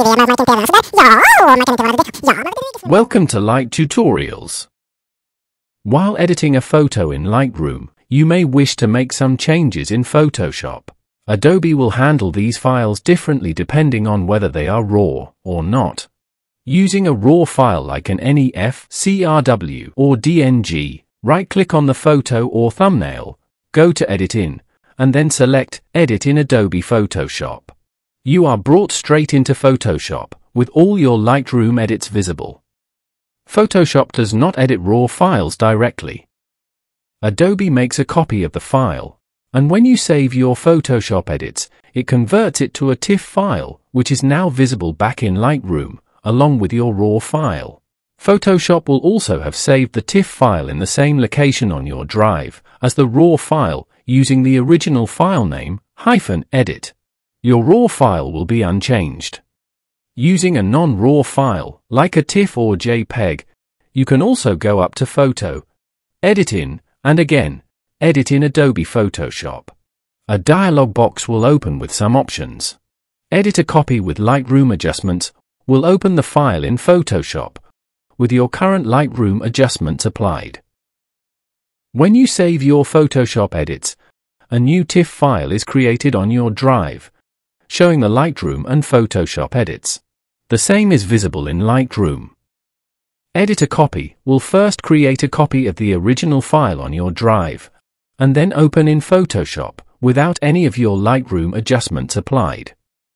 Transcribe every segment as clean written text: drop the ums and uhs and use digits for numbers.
Welcome to Light Tutorials. While editing a photo in Lightroom, you may wish to make some changes in Photoshop. Adobe will handle these files differently depending on whether they are RAW or not. Using a RAW file like an NEF, CRW, or DNG, right-click on the photo or thumbnail, go to Edit In, and then select Edit in Adobe Photoshop. You are brought straight into Photoshop, with all your Lightroom edits visible. Photoshop does not edit RAW files directly. Adobe makes a copy of the file, and when you save your Photoshop edits, it converts it to a TIFF file, which is now visible back in Lightroom, along with your RAW file. Photoshop will also have saved the TIFF file in the same location on your drive as the RAW file, using the original file name, -edit. Your RAW file will be unchanged. Using a non-RAW file, like a TIFF or JPEG, you can also go up to Photo, Edit In, and again, Edit in Adobe Photoshop. A dialog box will open with some options. Edit a copy with Lightroom adjustments will open the file in Photoshop, with your current Lightroom adjustments applied. When you save your Photoshop edits, a new TIFF file is created on your drive, showing the Lightroom and Photoshop edits. The same is visible in Lightroom. Edit a copy will first create a copy of the original file on your drive, and then open in Photoshop without any of your Lightroom adjustments applied.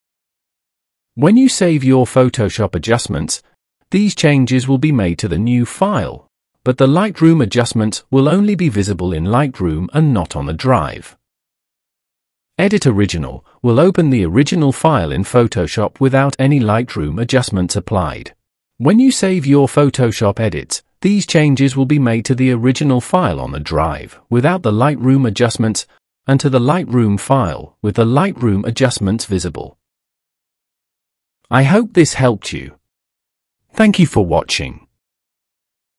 When you save your Photoshop adjustments, these changes will be made to the new file, but the Lightroom adjustments will only be visible in Lightroom and not on the drive. Edit Original will open the original file in Photoshop without any Lightroom adjustments applied. When you save your Photoshop edits, these changes will be made to the original file on the drive without the Lightroom adjustments and to the Lightroom file with the Lightroom adjustments visible. I hope this helped you. Thank you for watching.